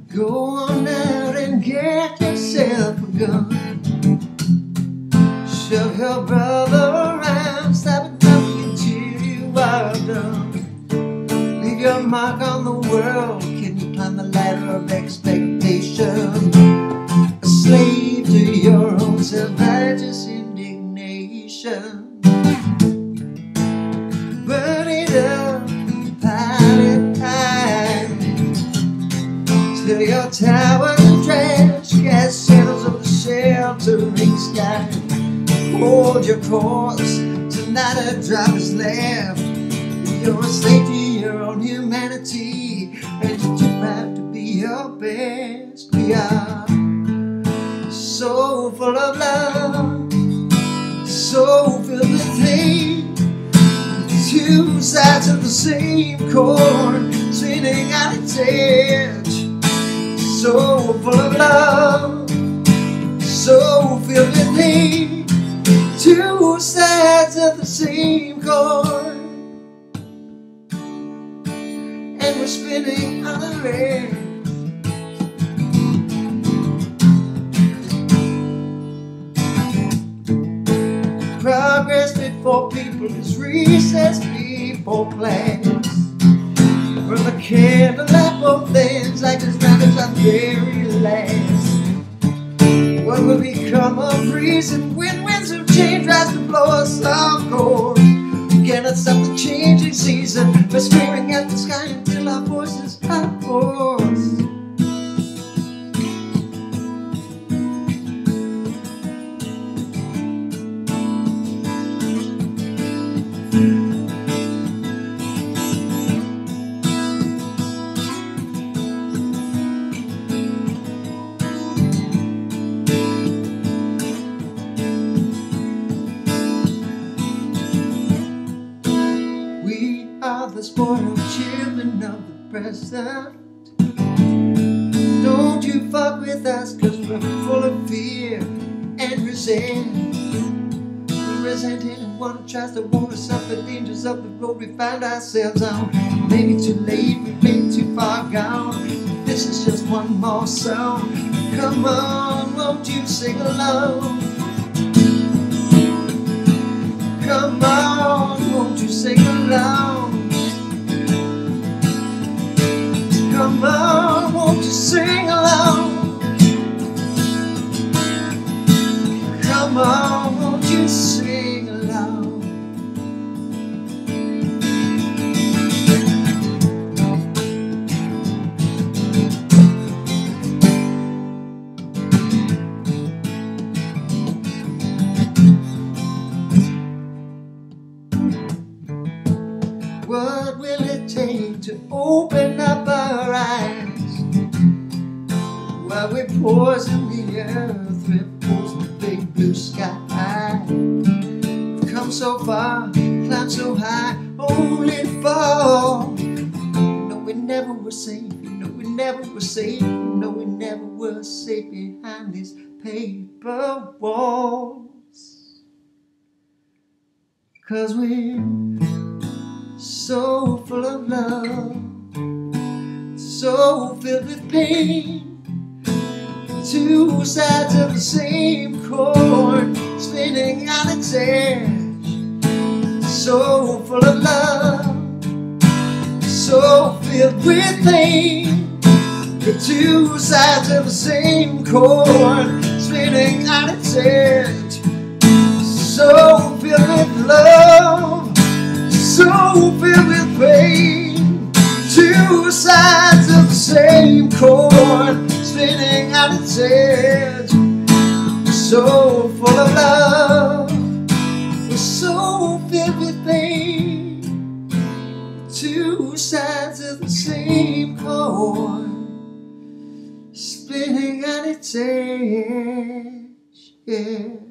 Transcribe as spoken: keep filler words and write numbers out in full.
Go on out and get yourself a gun. Shove your brother around, stab it down until you are done. Leave your mark on the world. Can you climb the ladder of expectation? A slave to your own self-righteous indignation. Burn it up, pile it high, till your towers of trash cast shadows of the sheltering sky. Hold your course, tonight a drop is left. You're a slave to your own humanity, and you have to be your best. We are so full of love, so filled with hate. Two sides of the same coin, spinning at its edge. So full of love, so filled with hate. Two sides of the same coin, and we're spinning on the edge. Progress before people is recess before class. Burn the candle at both ends like this night is our very last. What will become of reason when winds of change rise to blow us off course? We cannot stop the changing season. We're screaming at the sky until our voices are hoarse. Are the spoiled children of the present. Don't you fuck with us, cause we're full of fear and resent. We're resenting and one tries to warn us of the dangers of the road we find ourselves on. Maybe too late, we've been too far gone. This is just one more song. Come on, won't you sing along? Come on, won't you sing along? Come on, won't you sing along? Come on, won't you sing along? What will it take to open up our eyes while we poison the earth with poison the big blue sky? We've come so far, climbed so high, only to fall. You know we never were safe, you know we never were safe, you know we never were safe behind these paper walls. Cause we're so full of love, so filled with pain. Two sides of the same coin, spinning on its edge. So full of love, so filled with pain. The two sides of the same coin, spinning on its edge. So filled with love, so filled with pain. Two sides of the same coin, spinning on its edge. So full of love, we're so filled with pain. Two sides of the same coin, spinning on its edge. Yeah.